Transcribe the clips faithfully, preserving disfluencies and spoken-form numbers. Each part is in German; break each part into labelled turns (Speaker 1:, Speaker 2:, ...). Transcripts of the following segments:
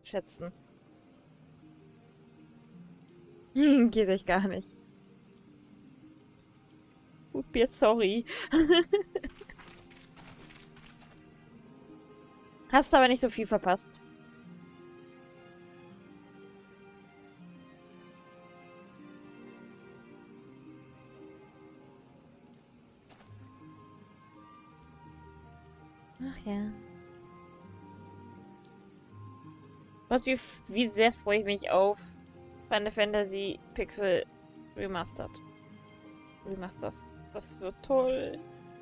Speaker 1: schätzen. Geht euch gar nicht. Tut mir sorry. Hast aber nicht so viel verpasst. Ach ja. Gott, wie, wie sehr freue ich mich auf Final Fantasy Pixel Remastered. Remasters. Das wird toll.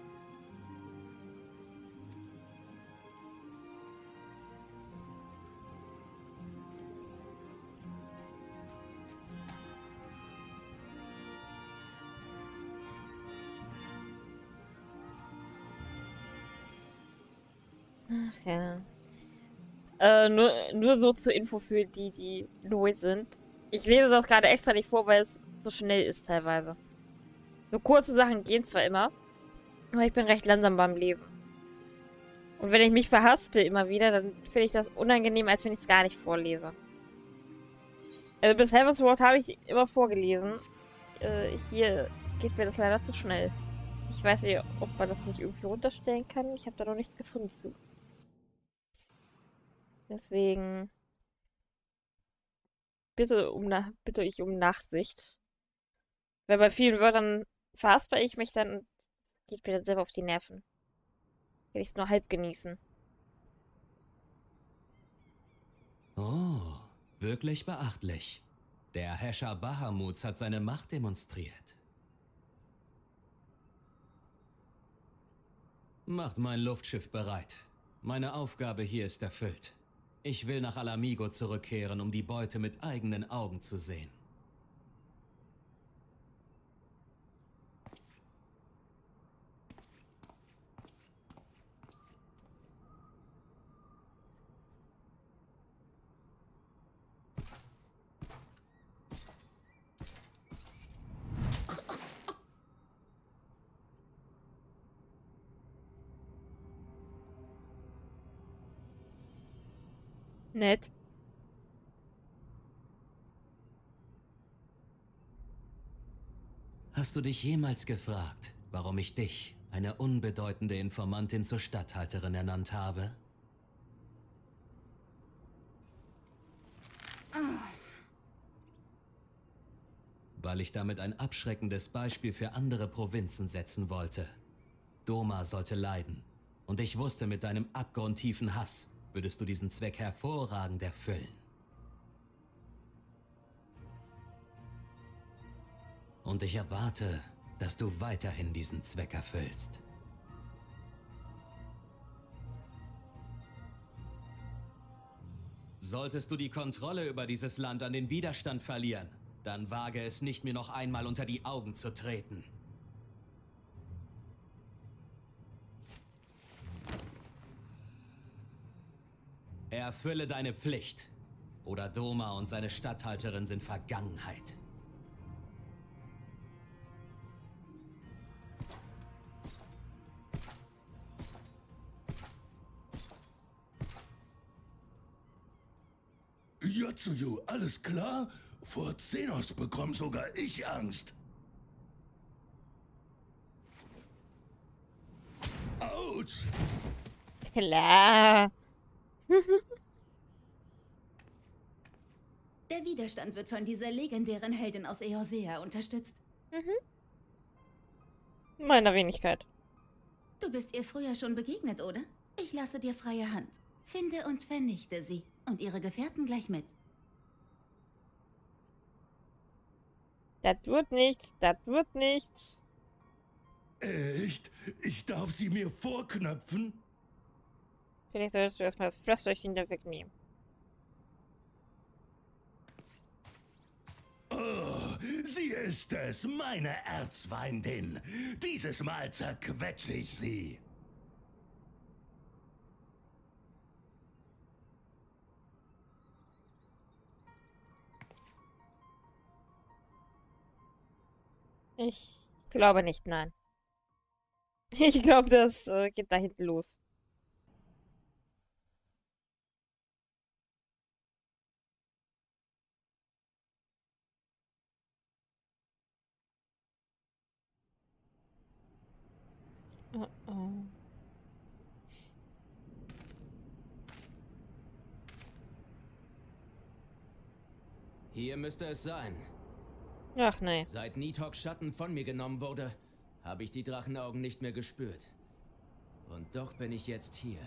Speaker 1: Ach ja. Äh, nur, nur so zur Info für die, die neu sind. Ich lese das gerade extra nicht vor, weil es so schnell ist teilweise. So kurze Sachen gehen zwar immer, aber ich bin recht langsam beim Lesen. Und wenn ich mich verhaspel immer wieder, dann finde ich das unangenehm, als wenn ich es gar nicht vorlese. Also bis Heaven's Ward habe ich immer vorgelesen. Äh, hier geht mir das leider zu schnell. Ich weiß nicht, ob man das nicht irgendwie runterstellen kann. Ich habe da noch nichts gefunden zu. Deswegen bitte um Na bitte ich um Nachsicht. Weil bei vielen Wörtern verhaspel ich mich dann und geht mir dann selber auf die Nerven. Will ich es nur halb genießen.
Speaker 2: Oh, wirklich beachtlich. Der Herrscher Bahamut hat seine Macht demonstriert. Macht mein Luftschiff bereit. Meine Aufgabe hier ist erfüllt. Ich will nach Alamigo zurückkehren, um die Beute mit eigenen Augen zu sehen.
Speaker 1: Nett.
Speaker 2: Hast du dich jemals gefragt, warum ich dich, eine unbedeutende Informantin, zur Statthalterin ernannt habe? Weil ich damit ein abschreckendes Beispiel für andere Provinzen setzen wollte. Doma sollte leiden. Und ich wusste, mit deinem abgrundtiefen Hass würdest du diesen Zweck hervorragend erfüllen. Und ich erwarte, dass du weiterhin diesen Zweck erfüllst. Solltest du die Kontrolle über dieses Land an den Widerstand verlieren, dann wage es nicht, mir noch einmal unter die Augen zu treten. Erfülle deine Pflicht, oder Doma und seine Statthalterin sind Vergangenheit.
Speaker 3: Yotsuyu, alles klar? Vor Xenos bekomme sogar ich Angst. Autsch!
Speaker 1: Klar.
Speaker 4: Der Widerstand wird von dieser legendären Heldin aus Eorsea unterstützt.
Speaker 1: Meiner Wenigkeit.
Speaker 4: Du bist ihr früher schon begegnet, oder? Ich lasse dir freie Hand. Finde und vernichte sie. Und ihre Gefährten gleich mit.
Speaker 1: Das wird nichts. Das wird nichts.
Speaker 3: Echt? Ich darf sie mir vorknöpfen?
Speaker 1: Vielleicht solltest du erstmal das Pflasterchen da wegnehmen.
Speaker 3: Oh, sie ist es, meine Erzfeindin. Dieses Mal zerquetsche ich sie.
Speaker 1: Ich glaube nicht, nein. Ich glaube, das äh, geht da hinten los. Oh oh.
Speaker 5: Hier müsste es sein.
Speaker 1: Ach nee.
Speaker 5: Seit Nidhogg's Schatten von mir genommen wurde, habe ich die Drachenaugen nicht mehr gespürt. Und doch bin ich jetzt hier.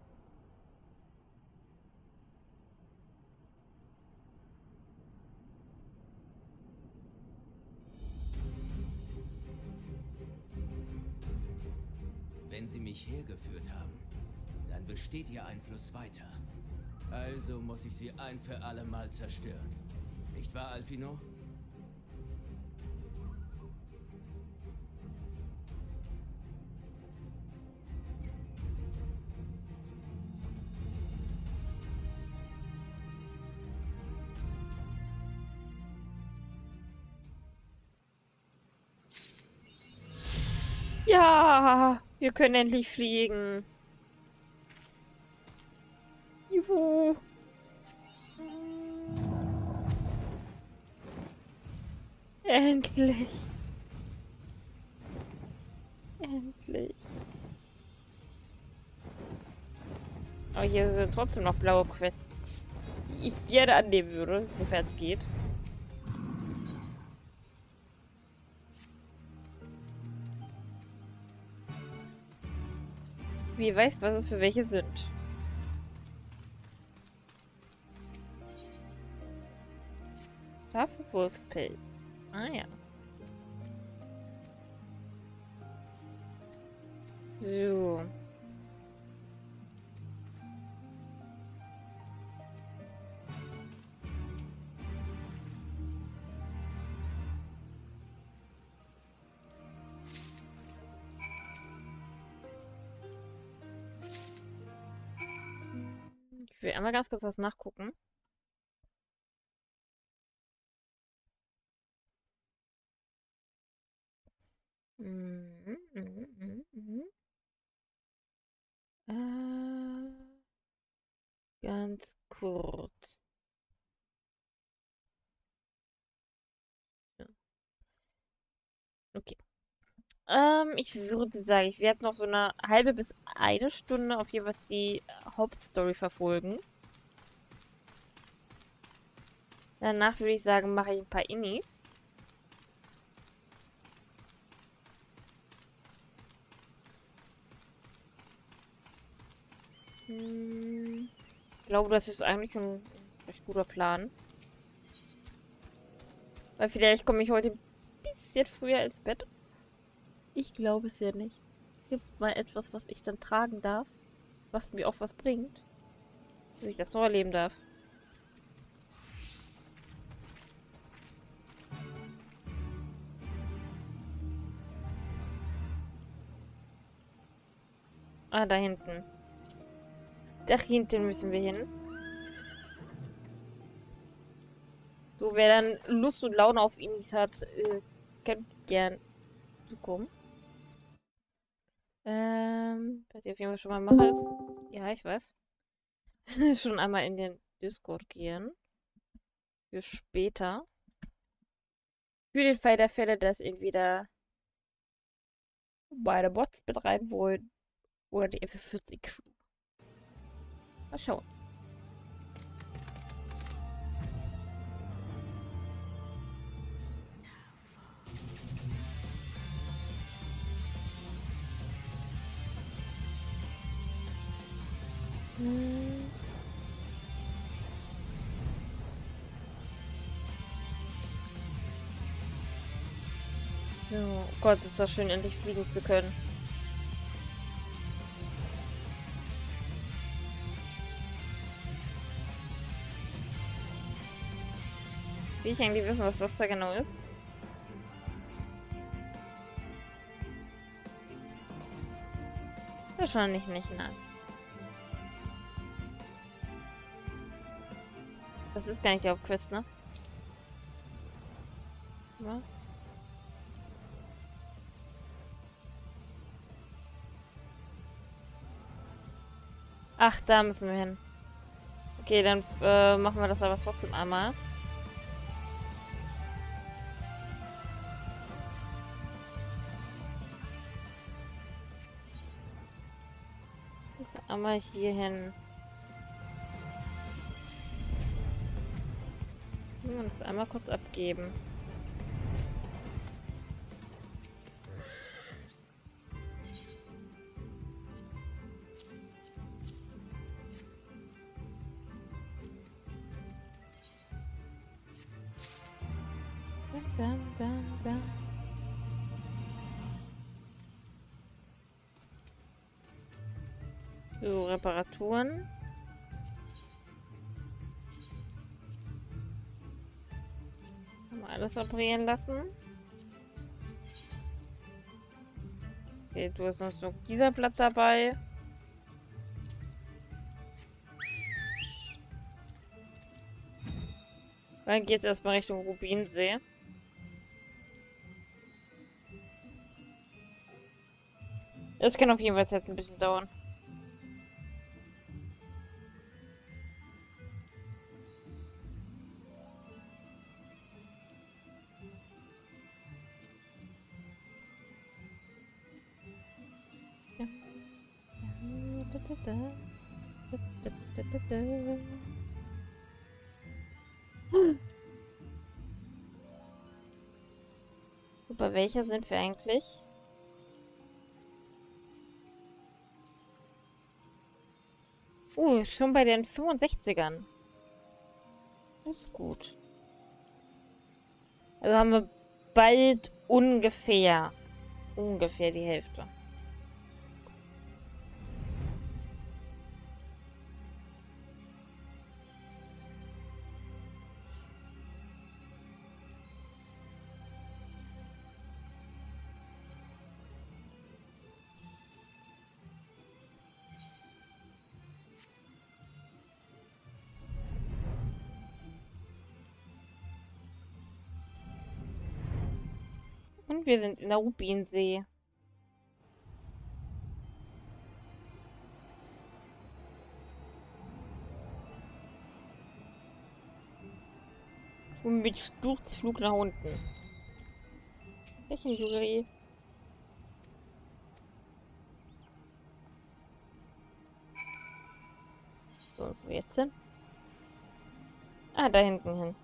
Speaker 5: Wenn sie mich hergeführt haben, dann besteht ihr Einfluss weiter. Also muss ich sie ein für alle Mal zerstören. Nicht wahr, Alphino?
Speaker 1: Ja, wir können endlich fliegen. Juhu. Endlich. Endlich. Aber hier sind trotzdem noch blaue Quests, die ich gerne annehmen würde, sofern es geht. Wie weiß, was es für welche sind. Waffe Wolfspilz. Ah ja. So. Ich will einmal ganz kurz was nachgucken. Mhm, mhm, mhm, mhm. Äh, ganz kurz. Ja. Okay. Ähm, ich würde sagen, ich werde noch so eine halbe bis eine Stunde auf jeweils die Hauptstory verfolgen. Danach würde ich sagen, mache ich ein paar Innis. Hm, ich glaube, das ist eigentlich ein recht guter Plan. Weil vielleicht komme ich heute ein bisschen früher ins Bett. Ich glaube es ja nicht. Gibt mal etwas, was ich dann tragen darf. Was mir auch was bringt. Dass ich das noch erleben darf. Ah, da hinten. Da hinten müssen wir hin. So, wer dann Lust und Laune auf Inis hat, äh, kann gern zukommen. Ähm, was ich auf jeden Fall schon mal mache ist... Ja, ich weiß. Schon einmal in den Discord gehen. Für später. Für den Fall der Fälle, dass entweder beide Bots mit rein wollen oder die F vierzig Crew. Mal schauen. Hm. So, oh Gott, ist das schön, endlich fliegen zu können. Will ich eigentlich wissen, was das da genau ist? Wahrscheinlich nicht, nein. Das ist gar nicht die Hauptquest, ne? Ja. Ach, da müssen wir hin. Okay, dann äh, machen wir das aber trotzdem einmal. einmal hier hin. Und das einmal kurz abgeben. Da, da, da. So, Reparaturen. Haben wir alles operieren lassen. Okay, du hast noch so ein Gießerblatt dabei. Dann geht's erstmal Richtung Rubinsee. Das kann auf jeden Fall jetzt ein bisschen dauern. Ja. Da, da, da. Da, da, da, da, da. Bei welcher sind wir eigentlich? Uh, schon bei den fünfundsechzigern. Das ist gut. Also haben wir bald ungefähr, ungefähr die Hälfte. Und wir sind in der Rubinsee. Und mit Sturzflug nach unten. Welchen Juri? So, und wo jetzt hin? Ah, da hinten hin.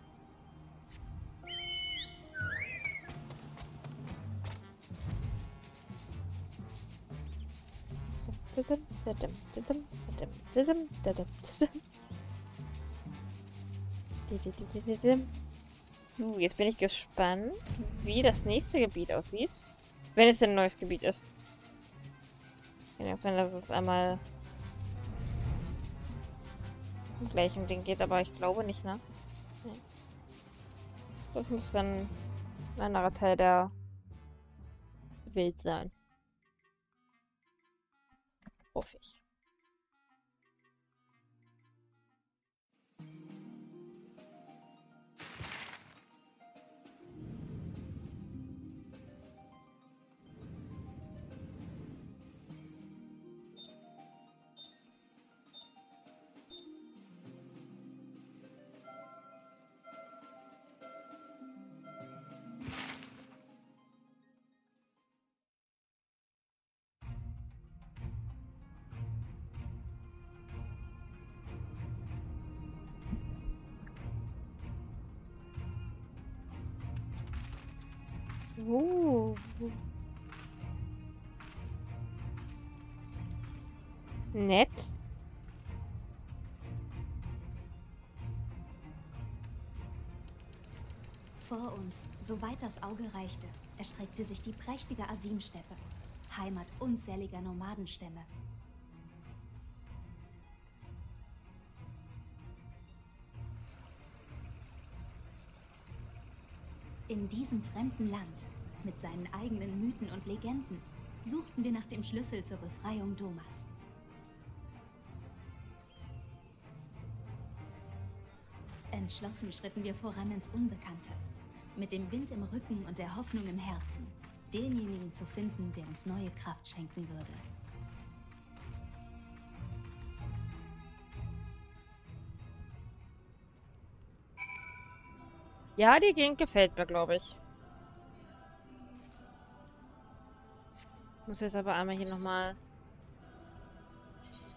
Speaker 1: Uh, jetzt bin ich gespannt, wie das nächste Gebiet aussieht. Wenn es denn ein neues Gebiet ist. Kann ja sein, dass es einmal gleich um den geht, aber ich glaube nicht, ne? Nee. Das muss dann ein anderer Teil der Welt sein. Hoffe ich. Uh. Nett.
Speaker 4: Vor uns, soweit das Auge reichte, erstreckte sich die prächtige Asim-Steppe, Heimat unzähliger Nomadenstämme. In diesem fremden Land, mit seinen eigenen Mythen und Legenden, suchten wir nach dem Schlüssel zur Befreiung Domas. Entschlossen schritten wir voran ins Unbekannte, mit dem Wind im Rücken und der Hoffnung im Herzen, denjenigen zu finden, der uns neue Kraft schenken würde.
Speaker 1: Ja, die Gegend gefällt mir, glaube ich. Muss jetzt aber einmal hier nochmal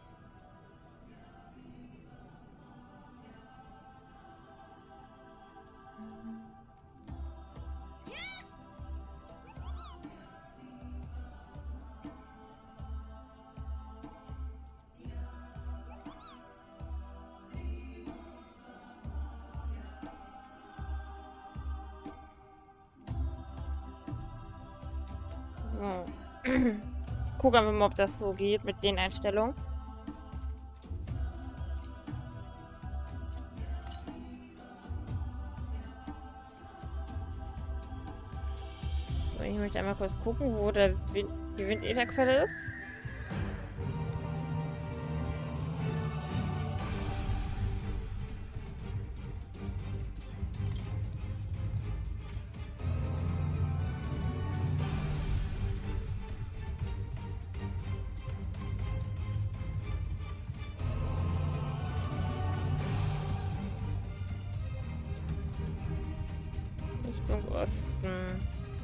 Speaker 1: So. Gucken wir mal, ob das so geht mit den Einstellungen. So, ich möchte einmal kurz gucken, wo der Wind, die Windätherquelle ist. Richtung Osten.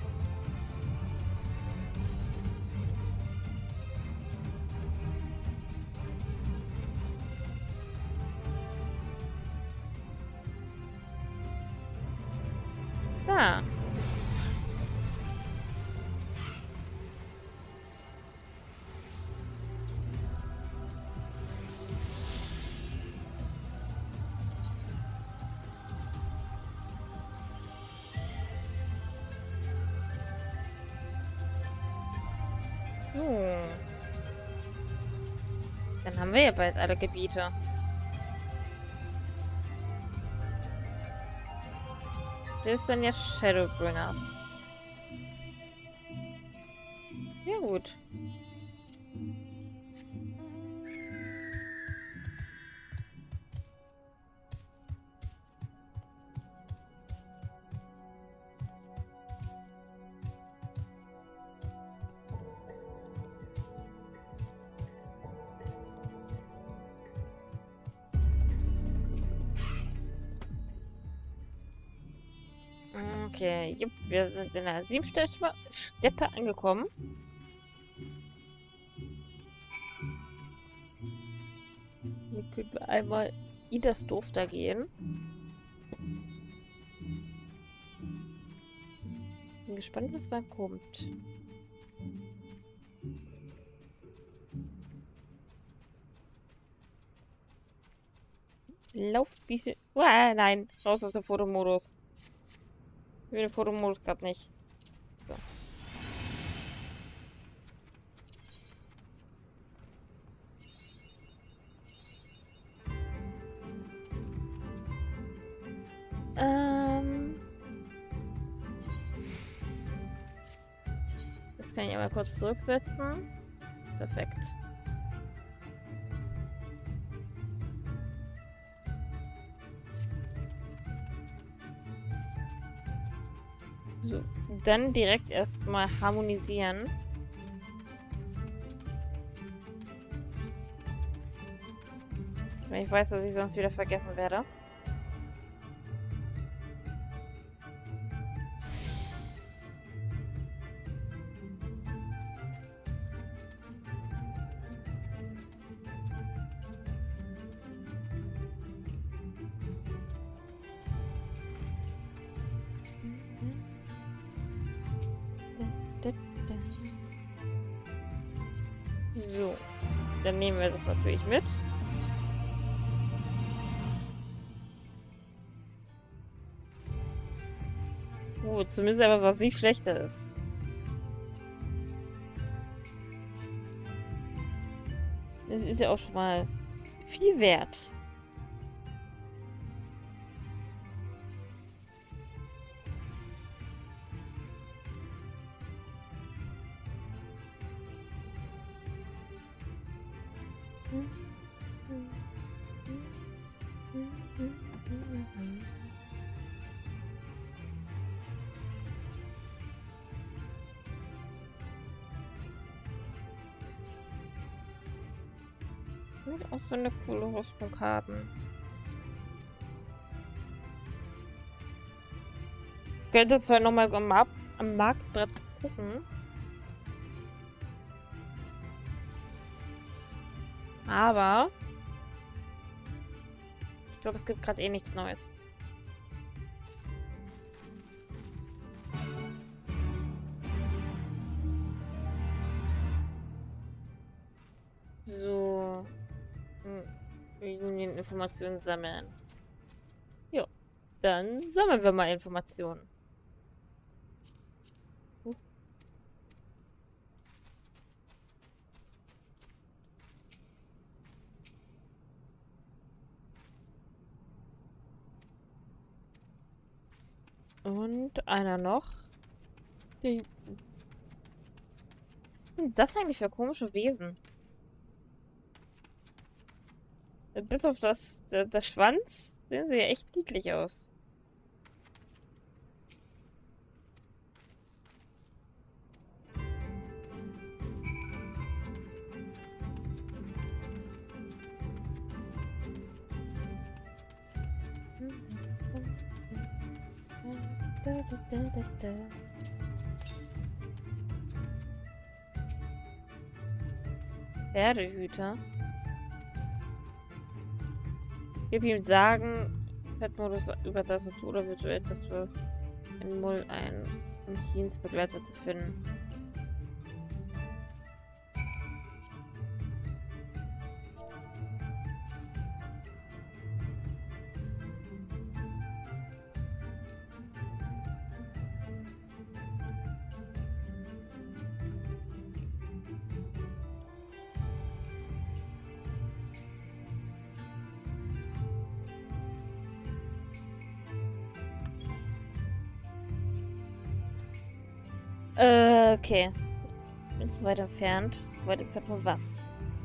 Speaker 1: Da. So. Dann haben wir ja bald alle Gebiete. Wer ist denn jetzt Shadowbringer? Ja gut. Okay, jupp, wir sind in der Siebensteppe angekommen. Hier können wir einmal in das Dorf da gehen. Bin gespannt, was da kommt. Lauf bisschen. Uah, nein, raus aus dem Fotomodus. Ich will den Fotomodus gerade nicht. So. Ähm. Das kann ich einmal kurz zurücksetzen. Perfekt. So, dann direkt erstmal harmonisieren. Weil ich weiß, dass ich sonst wieder vergessen werde. So, dann nehmen wir das natürlich mit. Oh, zumindest aber was nicht schlechter ist. Das ist ja auch schon mal viel wert. Und auch so eine coole Rüstung haben. Ich könnte zwar nochmal am, Mar am Marktbrett gucken. Aber ich glaube, es gibt gerade eh nichts Neues. So. Informationen sammeln. Ja. Dann sammeln wir mal Informationen. Uh. Und einer noch. Die... Was sind das eigentlich für komische Wesen? Bis auf das, der, der Schwanz sehen sie ja echt niedlich aus. Pferdehüter. Gib ihm sagen, Pet-Modus über das oder virtuell, dass du in Mull einen Dienstbegleiter zu finden. Äh, okay. Bin zu weit entfernt. Zu weit entfernt von was?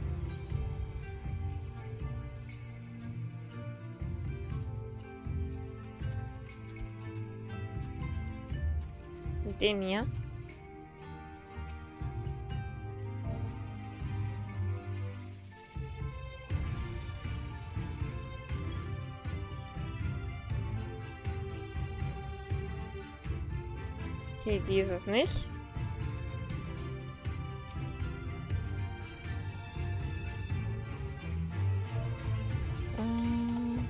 Speaker 1: Und den hier. Okay, die ist es nicht. Ähm.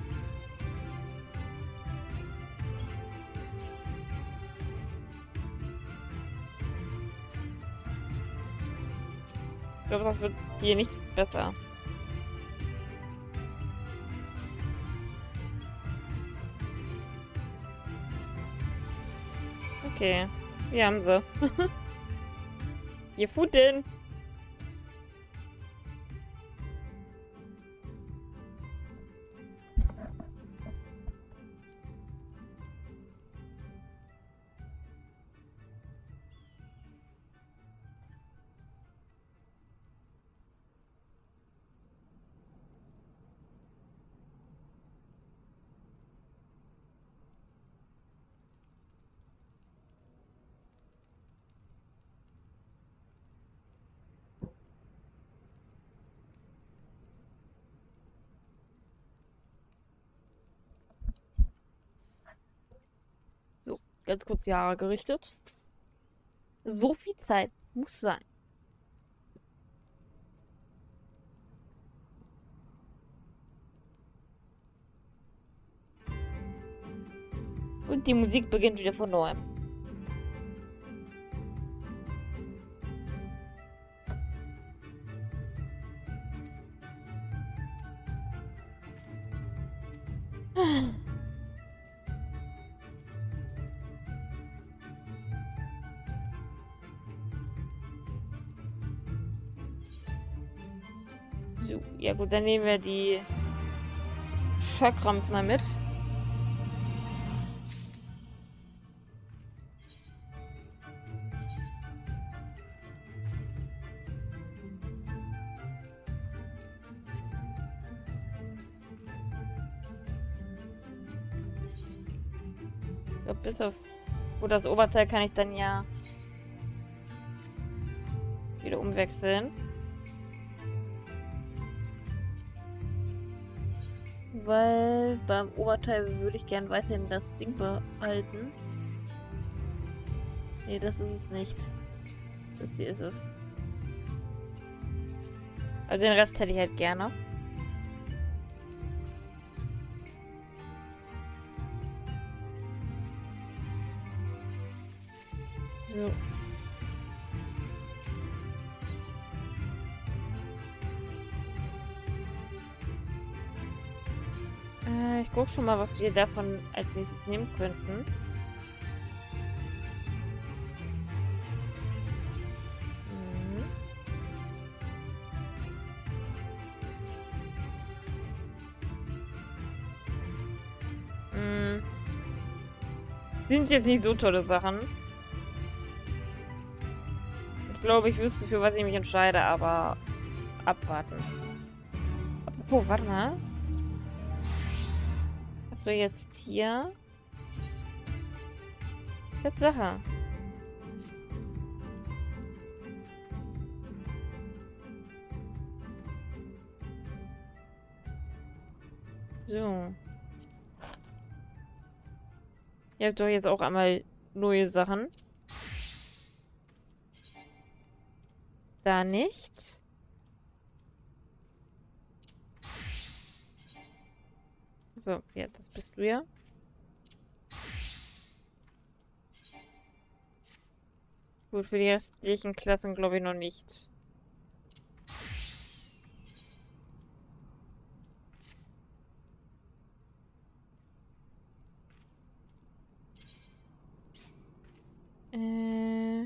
Speaker 1: Ich glaube, das wird hier nicht besser. Okay. Wir haben sie. Gefunden. Ganz kurz die Haare gerichtet. So viel Zeit muss sein. Und die Musik beginnt wieder von neuem. So, ja gut, dann nehmen wir die Chakrams mal mit. Ich glaube, bis auf gut, das Oberteil kann ich dann ja wieder umwechseln. Weil beim Oberteil würde ich gern weiterhin das Ding behalten. Nee, das ist es nicht. Das hier ist es. Also den Rest hätte ich halt gerne. So. Äh, ich gucke schon mal, was wir davon als nächstes nehmen könnten. Mhm. Mhm. Sind jetzt nicht so tolle Sachen. Ich glaube, ich wüsste, für was ich mich entscheide, aber abwarten. Oh, warte mal. Also jetzt hier. Jetzt Sache. So. Ihr habt doch jetzt auch einmal neue Sachen. Da nicht. So, ja, das bist du ja. Gut, für die restlichen Klassen glaube ich noch nicht. Äh...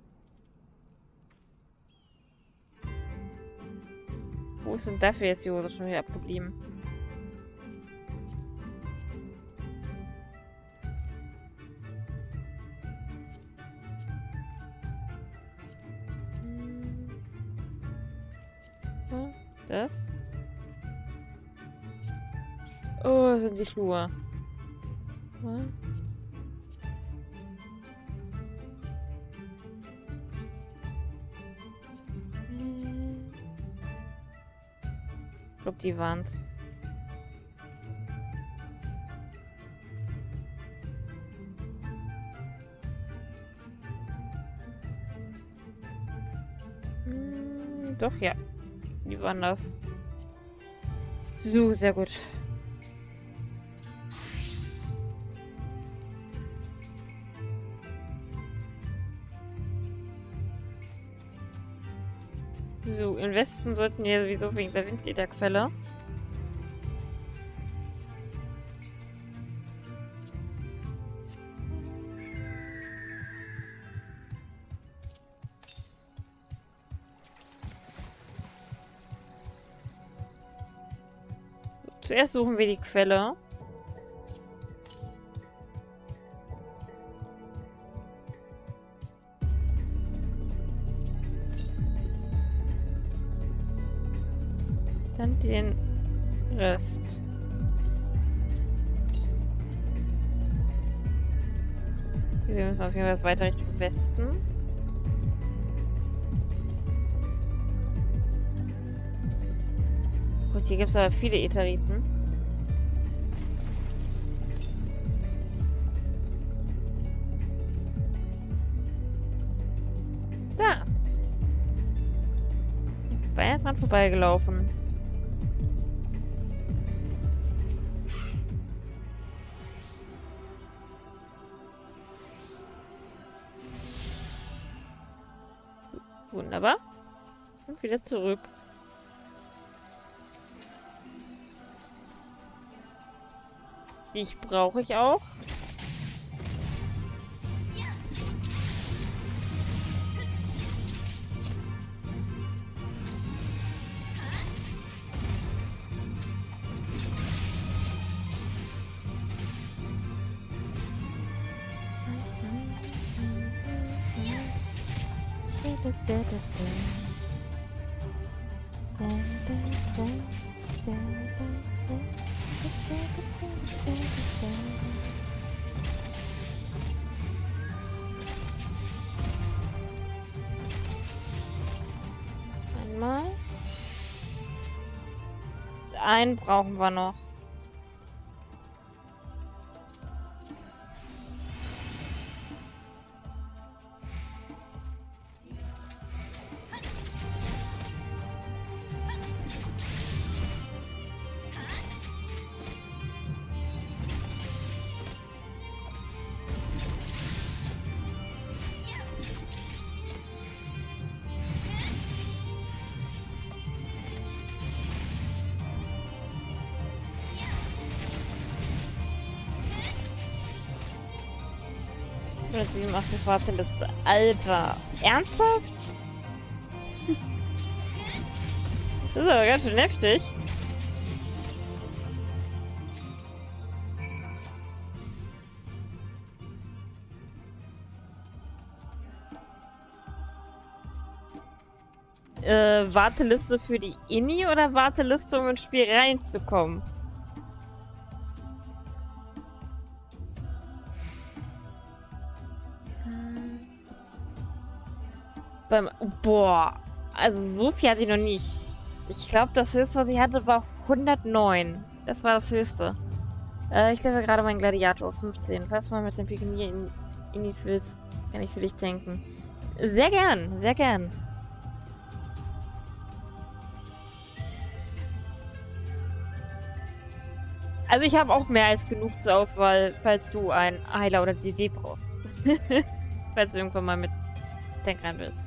Speaker 1: Wo ist denn dafür jetzt die Hose schon wieder abgeblieben? So, das. Oh, das sind die Flur. Was? Ich glaube, die waren's. Hm, doch, ja. Die waren das. So, sehr gut. So, im Westen sollten wir sowieso wegen der Windlederquelle. Zuerst suchen wir die Quelle. Dann den Rest. Wir müssen auf jeden Fall weiter Richtung Westen. Gut, hier gibt es aber viele Ätheriten. Da. Ich bin beinahe dran vorbeigelaufen. Wunderbar. Und wieder zurück. Die brauche ich auch. Einmal. Einen brauchen wir noch. sieben auf der Fahrzeugliste. Alter. Ernsthaft? Das ist aber ganz schön heftig. Äh, Warteliste für die Inni oder Warteliste, um ins Spiel reinzukommen? Beim. Boah. Also so viel hatte ich noch nicht. Ich glaube, das höchste, was ich hatte, war hundertneun. Das war das höchste. Äh, ich lebe gerade meinen Gladiator auf fünfzehn. Falls du mal mit dem Pikenier in Innis willst, kann ich für dich denken. Sehr gern, sehr gern. Also ich habe auch mehr als genug zur Auswahl, falls du einen Heiler oder D D brauchst. Falls du irgendwann mal mit Tank rein willst.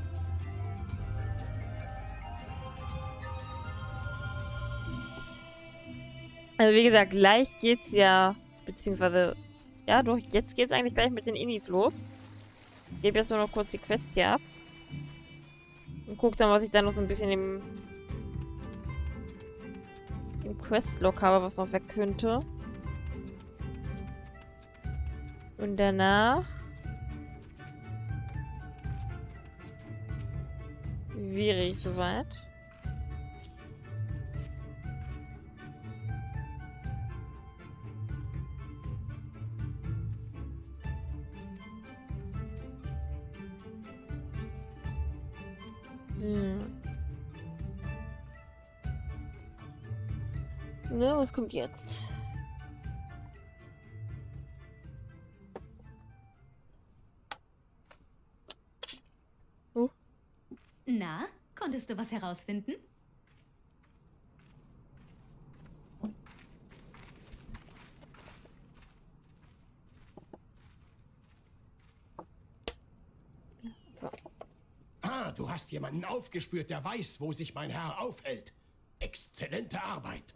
Speaker 1: Also wie gesagt, gleich geht's ja, beziehungsweise, ja doch, jetzt geht's eigentlich gleich mit den Innis los. Ich gebe jetzt nur noch kurz die Quest hier ab. Und guck dann, was ich da noch so ein bisschen im, im Questlog habe, was noch weg könnte. Und danach wäre ich soweit. Hm. Na, was kommt jetzt? Oh.
Speaker 4: Na, konntest du was herausfinden?
Speaker 3: Ah, du hast jemanden aufgespürt, der weiß, wo sich mein Herr aufhält. Exzellente Arbeit.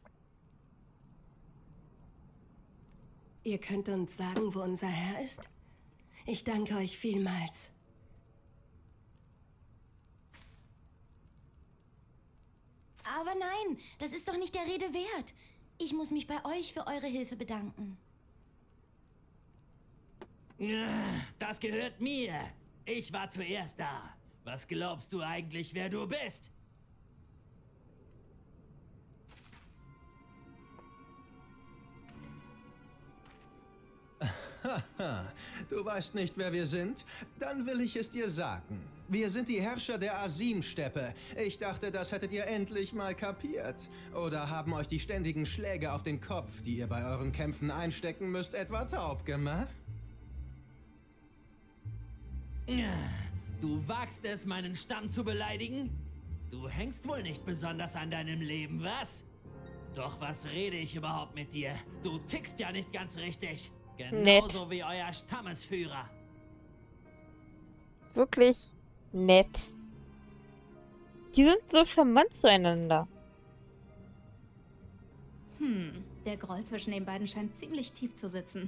Speaker 6: Ihr könnt uns sagen, wo unser Herr ist? Ich danke euch vielmals.
Speaker 7: Aber nein, das ist doch nicht der Rede wert. Ich muss mich bei euch für eure Hilfe bedanken.
Speaker 5: Das gehört mir. Ich war zuerst da. Was glaubst du eigentlich, wer du bist?
Speaker 8: Haha, du weißt nicht, wer wir sind? Dann will ich es dir sagen. Wir sind die Herrscher der Azim-Steppe. Ich dachte, das hättet ihr endlich mal kapiert. Oder haben euch die ständigen Schläge auf den Kopf, die ihr bei euren Kämpfen einstecken müsst, etwa taub gemacht?
Speaker 5: Du wagst es, meinen Stamm zu beleidigen? Du hängst wohl nicht besonders an deinem Leben, was? Doch was rede ich überhaupt mit dir? Du tickst ja nicht ganz richtig. Genauso nett wie euer Stammesführer.
Speaker 1: Wirklich nett. Die sind so charmant zueinander.
Speaker 4: Hm, der Groll zwischen den beiden scheint ziemlich tief zu sitzen.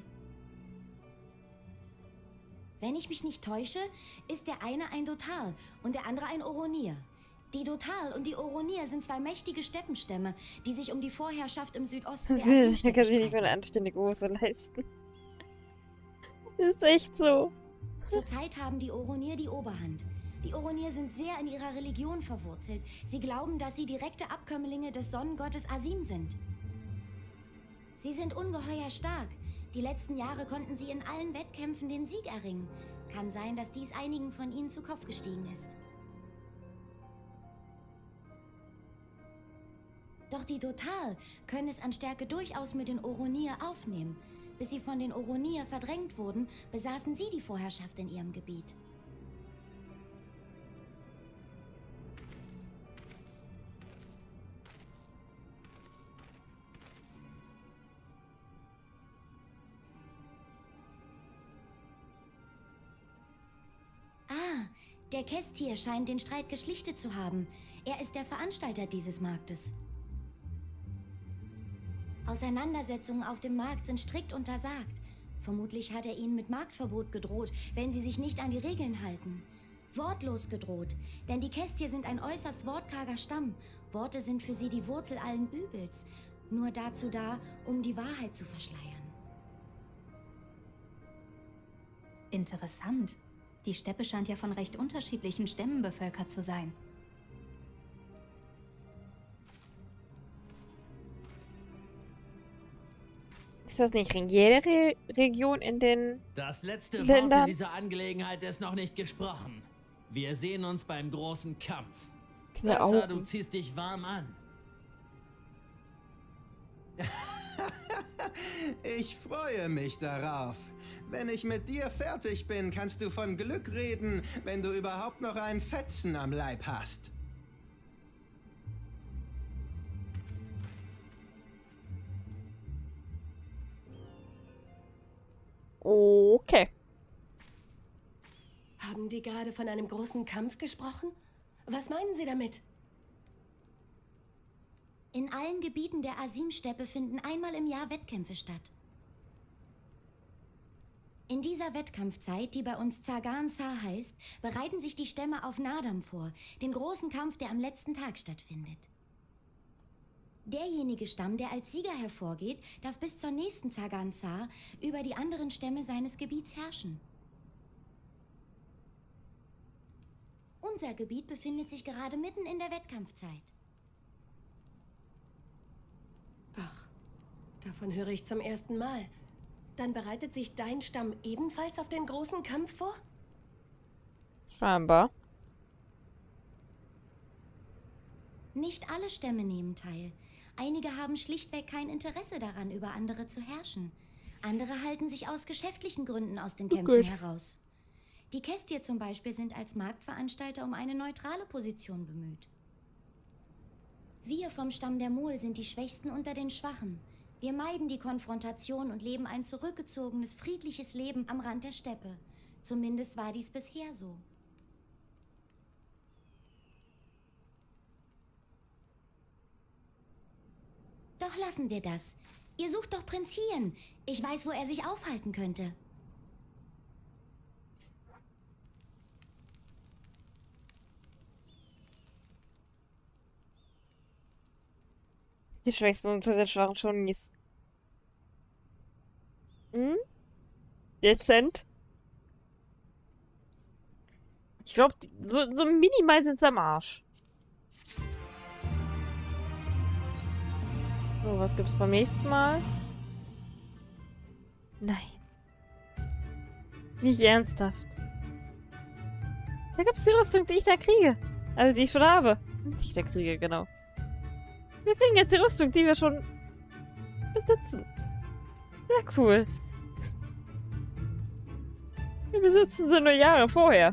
Speaker 7: Wenn ich mich nicht täusche, ist der eine ein Dotal und der andere ein Oronier. Die Dotal und die Oronier sind zwei mächtige Steppenstämme, die sich um die Vorherrschaft im Südosten der
Speaker 1: Ich
Speaker 7: Azim-Steppe
Speaker 1: kann sich nicht
Speaker 7: streiten.
Speaker 1: mal eine anständige Hose leisten. Das ist echt so.
Speaker 7: Zurzeit haben die Oronier die Oberhand. Die Oronier sind sehr in ihrer Religion verwurzelt. Sie glauben, dass sie direkte Abkömmlinge des Sonnengottes Azim sind. Sie sind ungeheuer stark. Die letzten Jahre konnten sie in allen Wettkämpfen den Sieg erringen. Kann sein, dass dies einigen von ihnen zu Kopf gestiegen ist. Doch die Dotal können es an Stärke durchaus mit den Oronier aufnehmen. Bis sie von den Oronier verdrängt wurden, besaßen sie die Vorherrschaft in ihrem Gebiet. Ah, der Kestir scheint den Streit geschlichtet zu haben. Er ist der Veranstalter dieses Marktes. Auseinandersetzungen auf dem Markt sind strikt untersagt. Vermutlich hat er ihnen mit Marktverbot gedroht, wenn sie sich nicht an die Regeln halten. Wortlos gedroht, denn die Kestir sind ein äußerst wortkarger Stamm. Worte sind für sie die Wurzel allen Übels, nur dazu da, um die Wahrheit zu verschleiern.
Speaker 4: Interessant. Die Steppe scheint ja von recht unterschiedlichen Stämmen bevölkert zu sein.
Speaker 1: Ist das nicht in jeder Re Region in den
Speaker 5: Das letzte
Speaker 1: Ländern?
Speaker 5: Wort in dieser Angelegenheit ist noch nicht gesprochen. Wir sehen uns beim großen Kampf. Besser, du ziehst dich warm an.
Speaker 8: Ich freue mich darauf. Wenn ich mit dir fertig bin, kannst du von Glück reden, wenn du überhaupt noch einen Fetzen am Leib hast.
Speaker 1: Okay.
Speaker 6: Haben die gerade von einem großen Kampf gesprochen? Was meinen Sie damit?
Speaker 7: In allen Gebieten der Asim-Steppe finden einmal im Jahr Wettkämpfe statt. In dieser Wettkampfzeit, die bei uns Zagan-Sa heißt, bereiten sich die Stämme auf Naadam vor, den großen Kampf, der am letzten Tag stattfindet. Derjenige Stamm, der als Sieger hervorgeht, darf bis zur nächsten Zagan-Sa über die anderen Stämme seines Gebiets herrschen. Unser Gebiet befindet sich gerade mitten in der Wettkampfzeit.
Speaker 6: Ach, davon höre ich zum ersten Mal. Dann bereitet sich dein Stamm ebenfalls auf den großen Kampf vor?
Speaker 1: Scheinbar.
Speaker 7: Nicht alle Stämme nehmen teil. Einige haben schlichtweg kein Interesse daran, über andere zu herrschen. Andere halten sich aus geschäftlichen Gründen aus den Kämpfen
Speaker 1: Gut.
Speaker 7: heraus. Die Kestir zum Beispiel sind als Marktveranstalter um eine neutrale Position bemüht. Wir vom Stamm der Mol sind die Schwächsten unter den Schwachen. Wir meiden die Konfrontation und leben ein zurückgezogenes, friedliches Leben am Rand der Steppe. Zumindest war dies bisher so. Doch lassen wir das. Ihr sucht doch Prinz Hien. Ich weiß, wo er sich aufhalten könnte.
Speaker 1: Die Schwächsten unter den Schwachen schon mies. Hm? Dezent. Ich glaube, so, so minimal sind sie am Arsch. So, was gibt's beim nächsten Mal? Nein. Nicht ernsthaft. Da gibt's die Rüstung, die ich da kriege. Also, die ich schon habe. Die ich da kriege, genau. Wir kriegen jetzt die Rüstung, die wir schon besitzen. Sehr cool. Wir besitzen sie nur Jahre vorher.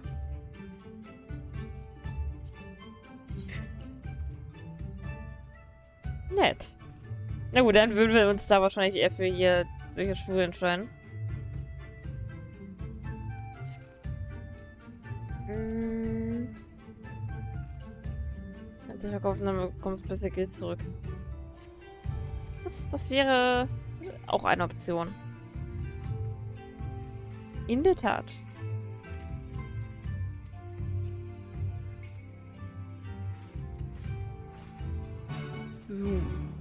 Speaker 1: Nett. Na gut, dann würden wir uns da wahrscheinlich eher für hier solche Schuhe entscheiden. Hm. Also ich verkaufen, dann bekommt ein bisschen Geld zurück. Das, das wäre auch eine Option. In der Tat. So.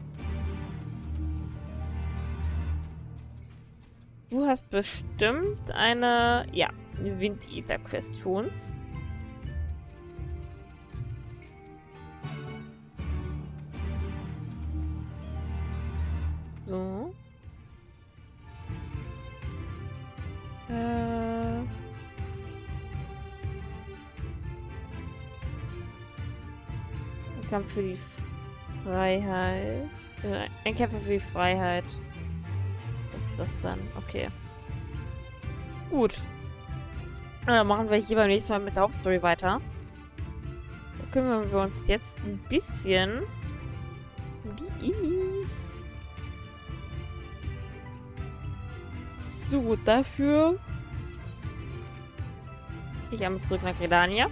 Speaker 1: Du hast bestimmt eine, ja, eine Wind-Eater-Quest für uns. So. Äh. Ein Kampf für die Freiheit. Äh, ein Kämpfer für die Freiheit. Was ist das dann? Okay. Gut. Na, dann machen wir hier beim nächsten Mal mit der Hauptstory weiter. Da kümmern wir uns jetzt ein bisschen um die Imis. So, dafür gehe ich einmal zurück nach Gridania.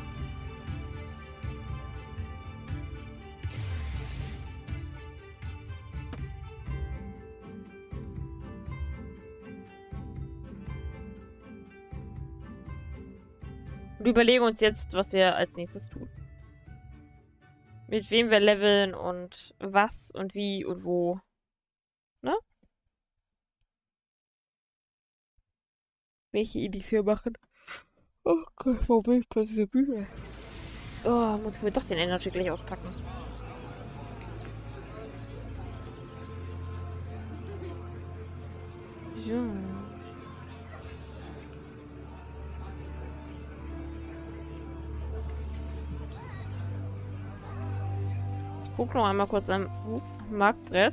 Speaker 1: Und überlegen uns jetzt, was wir als nächstes tun. Mit wem wir leveln und was und wie und wo. Ne? Welche Ideen wir machen. Oh Gott, warum bin ich bei dieser Bühne? Oh, muss ich doch den Energy gleich auspacken. So. Ich guck noch einmal kurz am Marktbrett,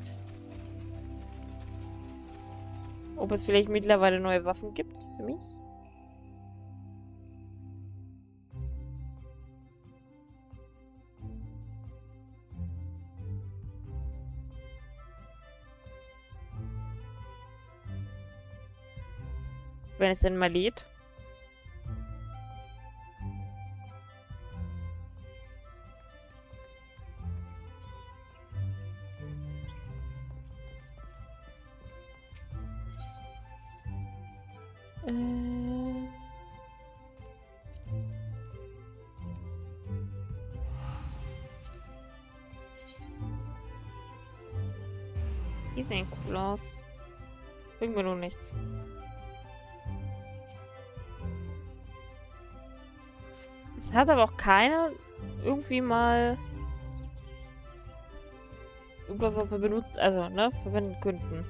Speaker 1: ob es vielleicht mittlerweile neue Waffen gibt für mich. Wenn es denn mal lädt. Äh. Die sehen cool aus. Bringt mir nur nichts. Es hat aber auch keine irgendwie mal irgendwas, was wir benutzt, also, ne, verwenden könnten.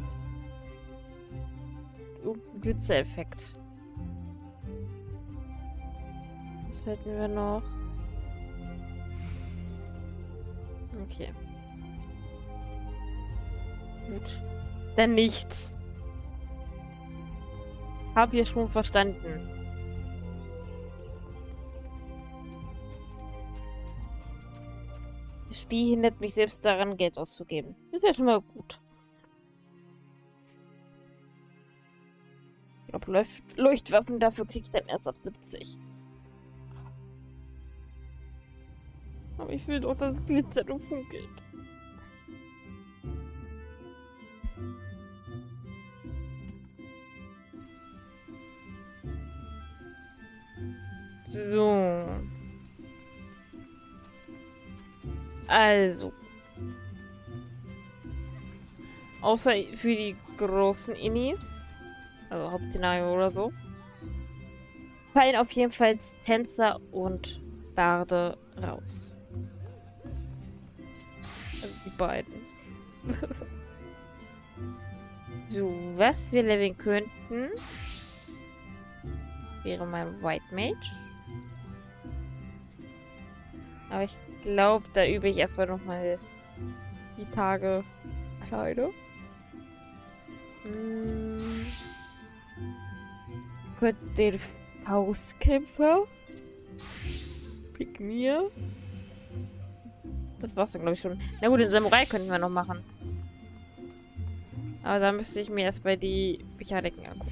Speaker 1: Irgendein Glitzereffekt. Was hätten wir noch? Okay. Gut. Dann nichts. Hab hier schon verstanden. Das Spiel hindert mich selbst daran, Geld auszugeben. Das ist ja schon mal gut. Ich glaube, Leucht Leuchtwaffen dafür kriege ich dann erst ab siebzig. Aber ich will doch, dass es glitzert und funkelt. So. Also. Außer für die großen Innis, also Hauptszenario oder so, fallen auf jeden Fall Tänzer und Barde raus. Also die beiden. So, was wir leveln könnten, wäre mein White Mage. Aber ich glaube, da übe ich erstmal nochmal die Tage alleine. Hm. Könnte den Faustkämpfer. Pygmir. Das war's dann, glaube ich, schon. Na gut, den Samurai könnten wir noch machen. Aber da müsste ich mir erstmal die Mechaniken angucken.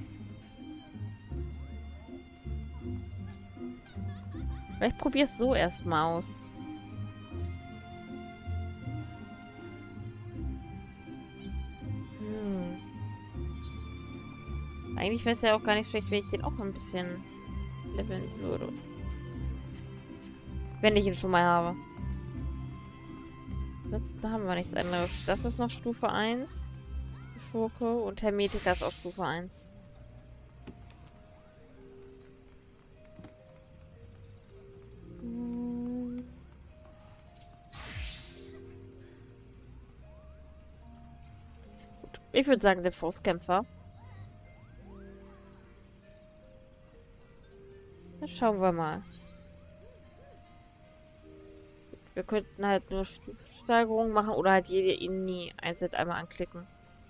Speaker 1: Vielleicht probier es so erstmal aus. Hm. Eigentlich wäre es ja auch gar nicht schlecht, wenn ich den auch ein bisschen leveln würde. Wenn ich ihn schon mal habe. Jetzt, da haben wir nichts anderes. Das ist noch Stufe eins. Schurke und Hermetiker ist auch Stufe eins. Ich würde sagen, der Faustkämpfer. Dann schauen wir mal. Wir könnten halt nur Stufensteigerung machen oder halt jede Inni einzeln einmal anklicken.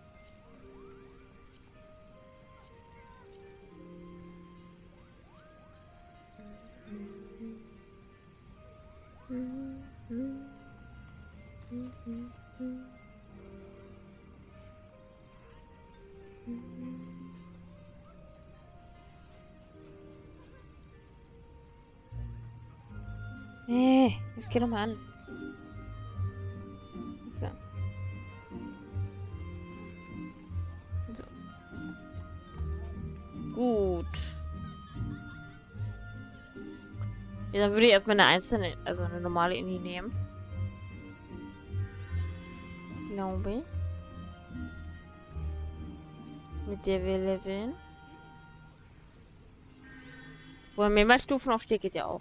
Speaker 1: Äh, das geht doch mal an. So. So. Gut. Ja, dann würde ich erstmal eine einzelne, also eine normale Inni nehmen. Glaube ich. Mit der wir leveln. Wo er mehrmals Stufen aufsteht, geht ja auch.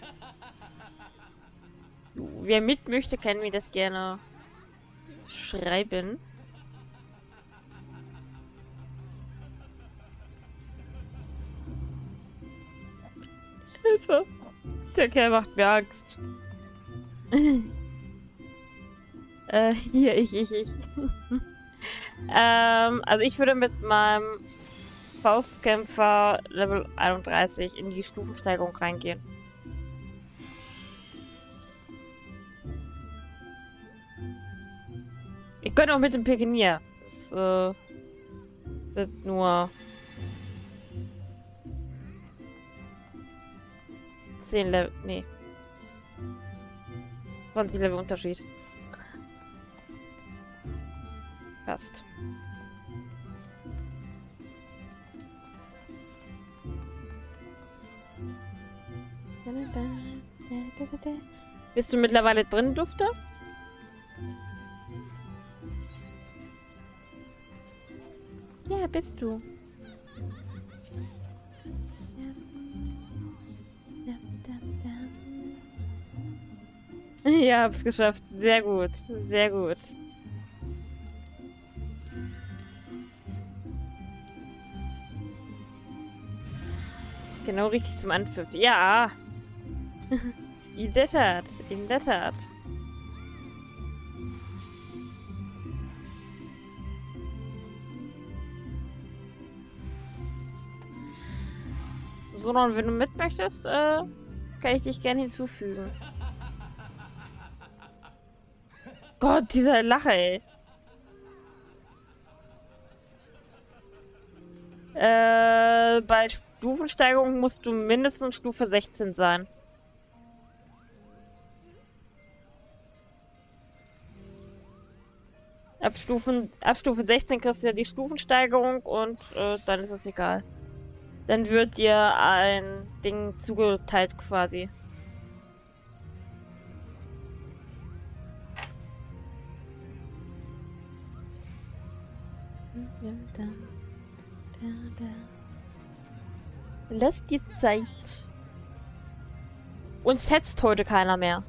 Speaker 1: Wer mit möchte, kann mir das gerne schreiben. Hilfe. Der Kerl macht mir Angst. äh, hier, ich, ich, ich. ähm, also ich würde mit meinem Faustkämpfer Level einunddreißig in die Stufensteigerung reingehen. Ich könnte auch mit dem Pikenier. Das äh, sind nur zehn Level. Nee. zwanzig Level Unterschied. Fast. Bist du mittlerweile drin, Dufte? Ja, bist du. Ja, hab's geschafft. Sehr gut. Sehr gut. Genau richtig zum Anpfiff. Ja. In der Tat. In der Tat. So, und wenn du mit möchtest, äh, kann ich dich gerne hinzufügen. Gott, dieser Lacher, ey. Äh, bei Stufensteigerung musst du mindestens Stufe sechzehn sein. Ab, Stufen, ab Stufe sechzehn kriegst du ja die Stufensteigerung und äh, dann ist es egal. Dann wird dir ein Ding zugeteilt quasi. Lass die Zeit. Uns hetzt heute keiner mehr.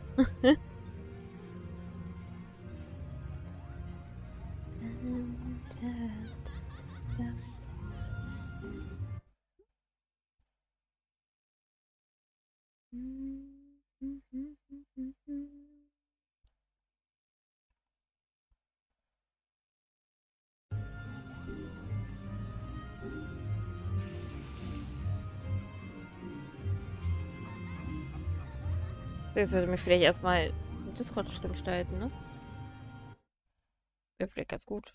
Speaker 1: Jetzt sollte mir vielleicht erstmal Discord stumm schalten, ne? Wäre vielleicht ganz gut.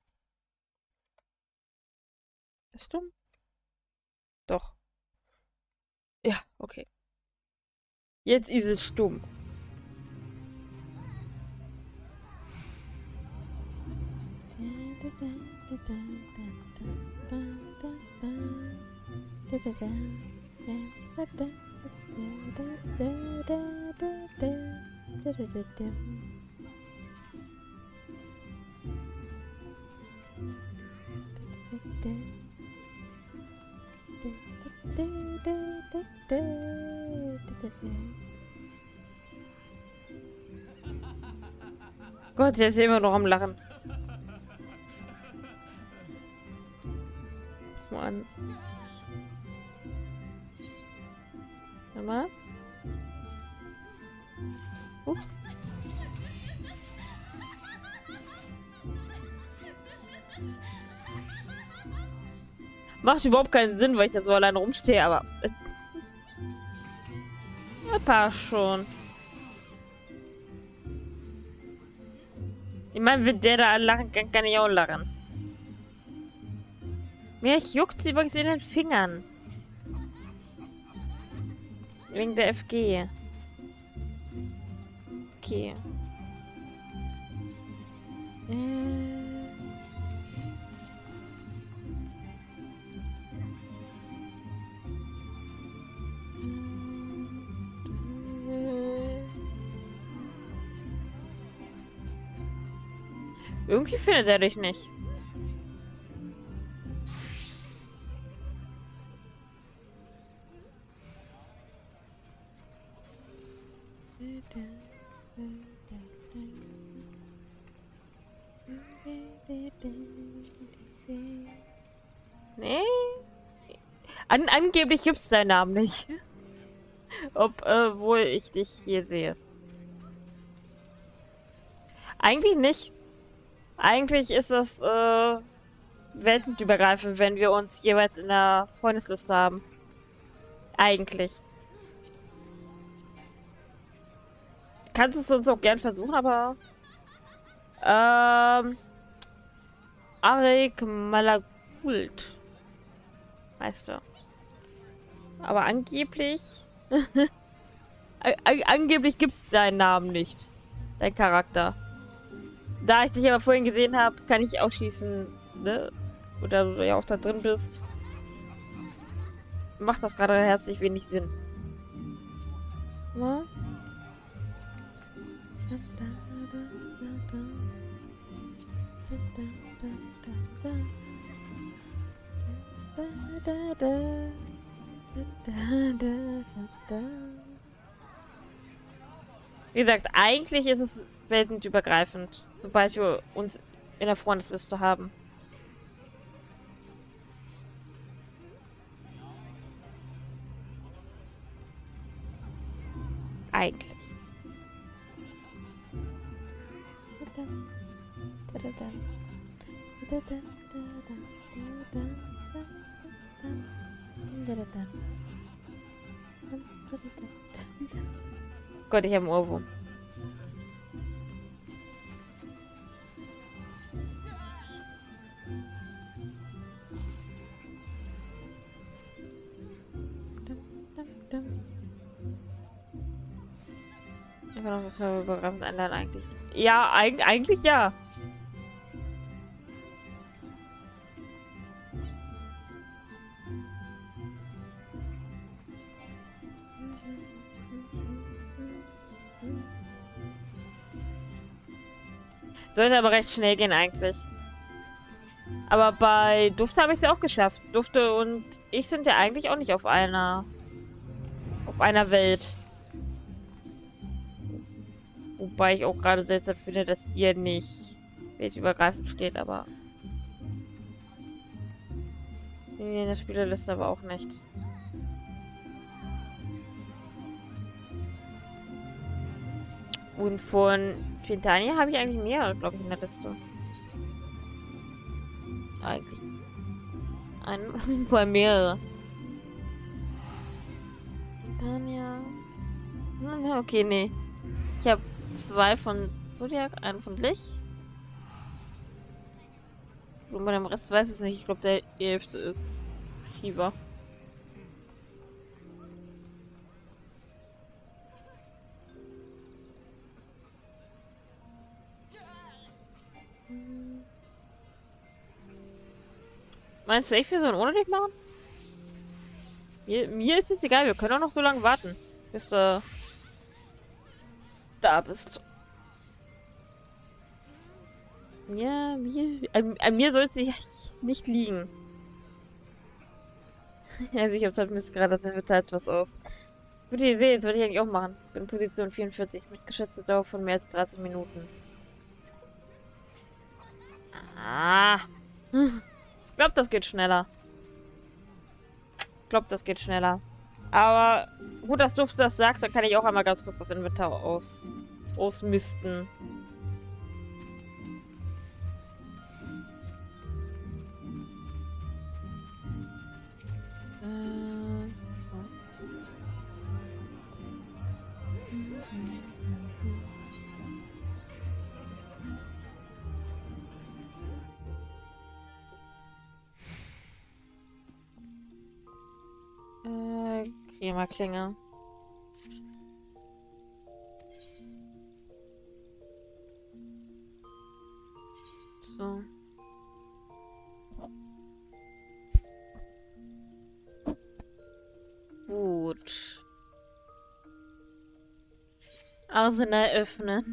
Speaker 1: Ist stumm? Doch. Ja, okay. Jetzt ist es stumm. Gott, der ist ja immer noch am Lachen. Mann. Warte mal. Uh. Macht überhaupt keinen Sinn, weil ich da so allein rumstehe, aber... Ja, passt schon. Ich meine, wenn der da lachen kann, kann ich auch lachen. Mir juckt sie übrigens in den Fingern. Wegen der F G. Okay. Äh. Irgendwie findet er dich nicht. Nee. An angeblich gibt's deinen Namen nicht. ob, äh, wo ich dich hier sehe. Eigentlich nicht. Eigentlich ist das, äh, weltenübergreifend, wenn wir uns jeweils in der Freundesliste haben. Eigentlich. Kannst es uns auch gern versuchen, aber... Ähm... Arik Malagult. Meister. Aber angeblich... An angeblich gibt's deinen Namen nicht. Dein Charakter. Da ich dich aber vorhin gesehen habe, kann ich ausschließen, ne? Oder du ja auch da drin bist. Macht das gerade herzlich wenig Sinn. Na? Wie gesagt, eigentlich ist es weltenübergreifend, sobald wir uns in der Freundesliste haben. Eigentlich. Gott, ich habe einen Ohrwurm. Ich kann auch das übergreifend einladen eigentlich. Ja, eig eigentlich ja. Sollte aber recht schnell gehen eigentlich. Aber bei Dufte habe ich es ja auch geschafft. Dufte und ich sind ja eigentlich auch nicht auf einer auf einer Welt. Wobei ich auch gerade seltsam finde, dass hier nicht weltübergreifend steht, aber in der Spielerliste aber auch nicht. Und von Quintania habe ich eigentlich mehr, glaube ich, in der Liste. Eigentlich. Ein paar mehrere. Quintania. Okay, nee. Ich habe zwei von Zodiac, einen von Licht. Und bei dem Rest weiß ich es nicht. Ich glaube, der elfte ist Shiva. Meinst du echt, wir sollen ohne dich machen? Mir, mir ist es egal, wir können auch noch so lange warten, bis du da bist. Ja, mir, an, an mir soll es nicht liegen. Also ich hab's halt Mist gerade, das wird halt was auf. Gute Idee, das würde ich eigentlich auch machen. Bin Position vierundvierzig mit geschätzter Dauer von mehr als dreißig Minuten. Ah. Ich glaube, das geht schneller. Ich glaube, das geht schneller. Aber gut, dass Duft das sagt, dann kann ich auch einmal ganz kurz das Inventar aus, ausmisten. Klinge. So. Gut. Arsenal öffnen.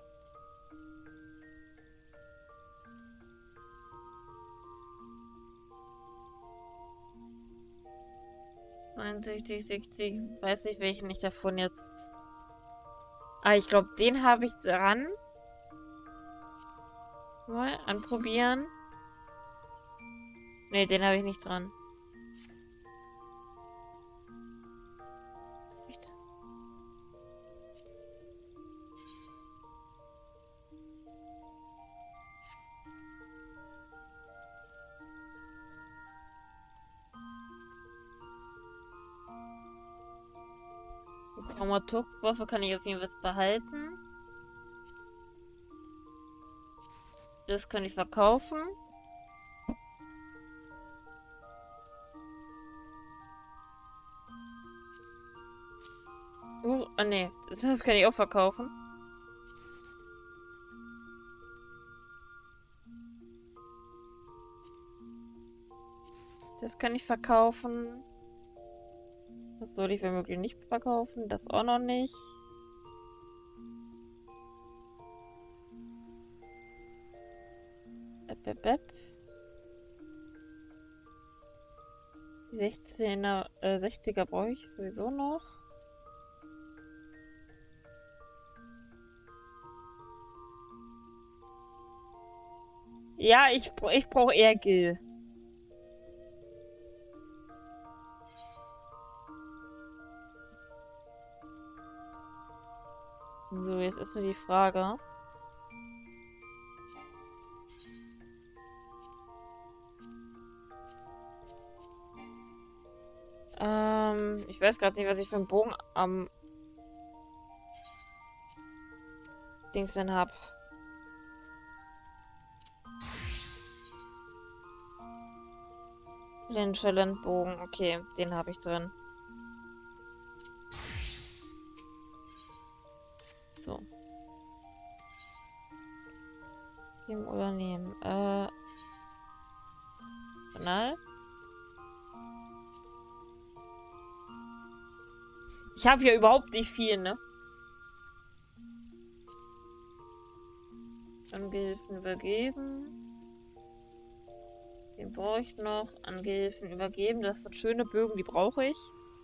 Speaker 1: neunzig, sechzig, weiß nicht, welchen ich davon jetzt... Ah, ich glaube, den habe ich dran. Mal anprobieren. Ne, den habe ich nicht dran. Traumaturgwaffe kann ich auf jeden Fall behalten. Das kann ich verkaufen. Uh, oh ne, das, das kann ich auch verkaufen. Das kann ich verkaufen. Das soll ich womöglich nicht verkaufen. Das auch noch nicht. Äp, äp, äp. Die sechzehner, äh, sechziger brauche ich sowieso noch. Ja, ich, ich brauche eher Gil. So, jetzt ist nur die Frage. Ähm, ich weiß gerade nicht, was ich für einen Bogen am Dings denn hab. Den Challenge-Bogen, okay, den habe ich drin. So. Geben oder nehmen. Äh. Banal. Ich habe hier überhaupt nicht viel, ne? Angehilfen übergeben. Den brauche ich noch. Angehilfen übergeben. Das sind schöne Bögen, die brauche ich.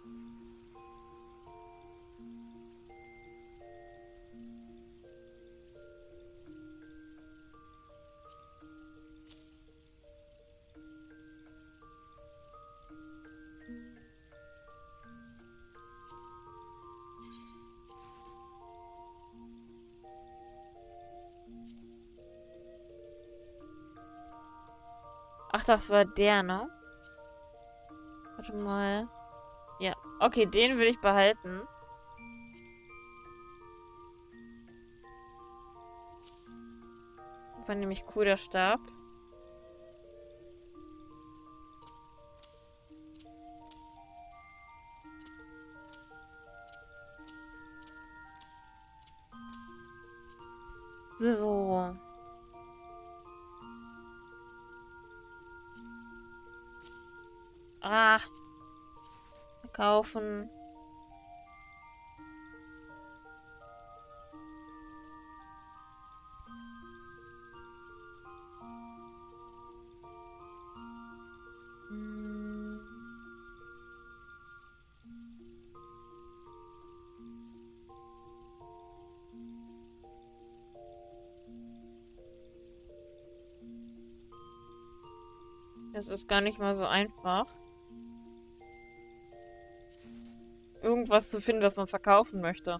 Speaker 1: Ach, das war der, ne? Warte mal. Ja, okay, den will ich behalten. War nämlich cool, der Stab. So. Ah. Verkaufen. Hm. Das ist gar nicht mal so einfach, irgendwas zu finden, was man verkaufen möchte.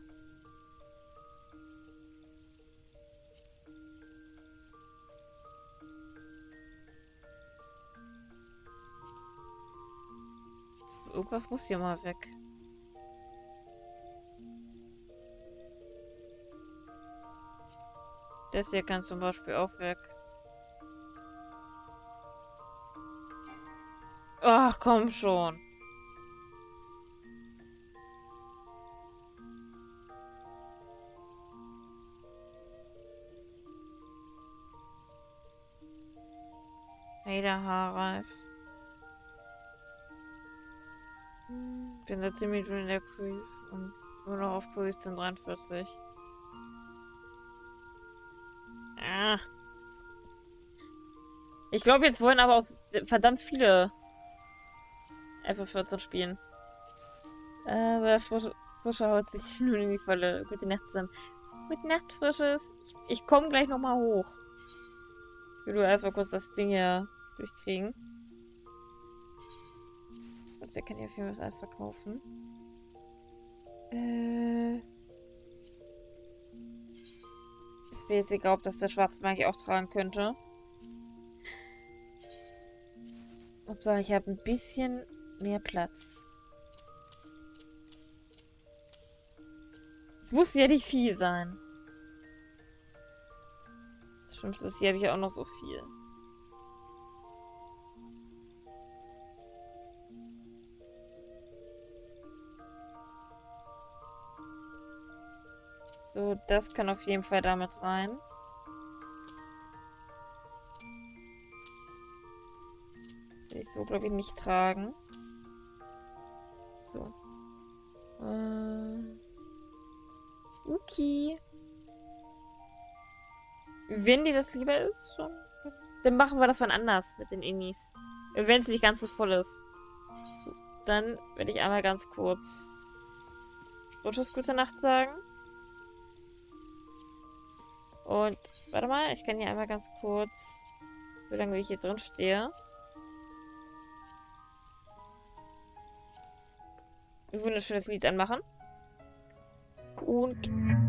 Speaker 1: Irgendwas muss hier mal weg. Das hier kann zum Beispiel auch weg. Ach, komm schon. Hey, der Haarreif. Ich bin seit zehn Minuten in der Crew und nur noch auf Position dreiundvierzig. Ah. Ich glaube, jetzt wollen aber auch verdammt viele F vierzehn spielen. Äh, der Frische, Frische haut sich nun in die Falle. Gute Nacht zusammen. Gute Nacht, Frisches. Ich, ich komme gleich nochmal hoch. Ich will nur erstmal kurz das Ding hier durchkriegen. Der kann ja viel was alles verkaufen. Äh. Ist mir jetzt egal, ob das der Schwarzmagier auch tragen könnte. Hauptsache, ich habe ein bisschen mehr Platz. muss ja nicht viel sein. Das Schlimmste ist, hier habe ich ja auch noch so viel. So, das kann auf jeden Fall damit rein. Will ich so, glaube ich, nicht tragen. So. Äh. Okay. Wenn dir das lieber ist, dann machen wir das wann anders mit den Innis. Wenn es nicht ganz so voll ist. So, dann werde ich einmal ganz kurz Tschüss, gute Nacht sagen. Und, warte mal, ich kann hier einmal ganz kurz, so lange wie ich hier drin stehe, ein wunderschönes Lied anmachen. Und